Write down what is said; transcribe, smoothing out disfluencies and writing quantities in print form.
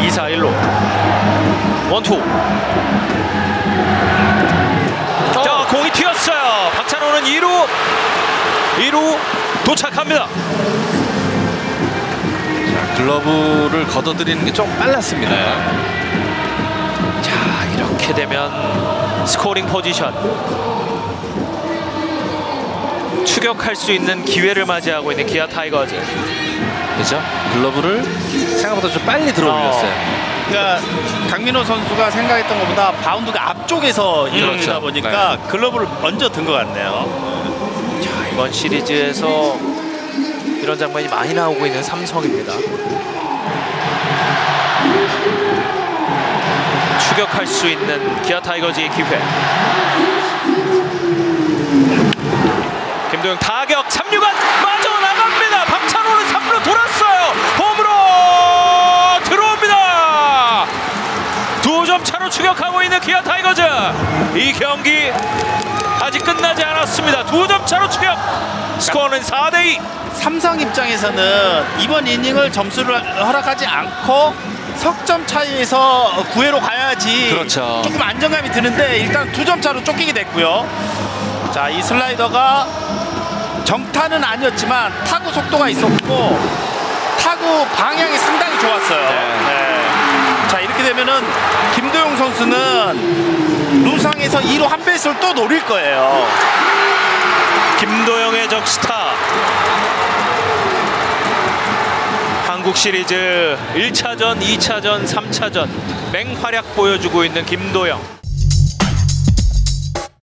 2사 1루 원투. 자, 공이 튀었어요. 박찬호는 2루 도착합니다. 자, 글러브를 걷어들이는 게 좀 빨랐습니다. 자, 이렇게 되면 스코어링 포지션, 추격할 수 있는 기회를 맞이하고 있는 기아 타이거즈. 그죠? 글러브를 생각보다 좀 빨리 들어 올렸어요. 그러니까 강민호 선수가 생각했던 것보다 바운드가 앞쪽에서 이루어지다 보니까 글러브를 먼저 든 것 같네요. 자, 이번 시리즈에서 이런 장면이 많이 나오고 있는 삼성입니다. 추격할 수 있는 기아 타이거즈의 기회. 김도영 타격 3루간 빠져나갑니다. 박찬호는 3루 돌았어요. 홈으로 들어옵니다. 2점 차로 추격하고 있는 기아 타이거즈. 이 경기 아직 끝나지 않았습니다. 2점 차로 추격. 스코어는 4대2. 삼성 입장에서는 이번 이닝을 점수를 허락하지 않고 석점 차이에서 9회로 가야지 그렇죠. 조금 안정감이 드는데 일단 2점 차로 쫓기게 됐고요. 자, 이 슬라이더가 정타는 아니었지만 타구 속도가 있었고 타구 방향이 상당히 좋았어요. 네. 자, 이렇게 되면은 김도영 선수는 루상에서 2루 한 베이스를 또 노릴 거예요. 김도영의 적스타. 한국 시리즈 1차전, 2차전, 3차전 맹활약 보여주고 있는 김도영.